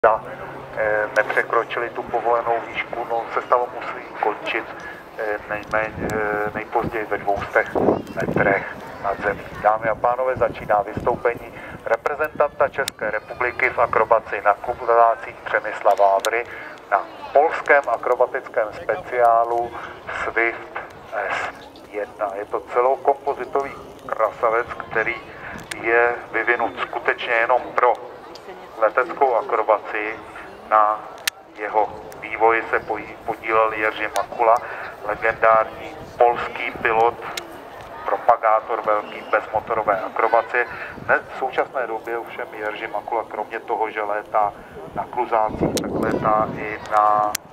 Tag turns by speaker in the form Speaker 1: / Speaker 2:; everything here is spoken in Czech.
Speaker 1: nepřekročili tu povolenou výšku, no sestava musí končit nejpozději ve 200 metrech nad zemí. Dámy a pánové, začíná vystoupení reprezentanta České republiky v akrobaci na kluzácích Přemysla Vávry na polském akrobatickém speciálu Swift S1. Je to celokompozitový krasavec, který je vyvinut skutečně jenom pro leteckou akrobaci. Na jeho vývoji se podílel Jerzy Makula, legendární polský pilot, propagátor velký bezmotorové akrobacie. Dnes v současné době ovšem Jerzy Makula kromě toho, že létá na kluzácích, tak létá i na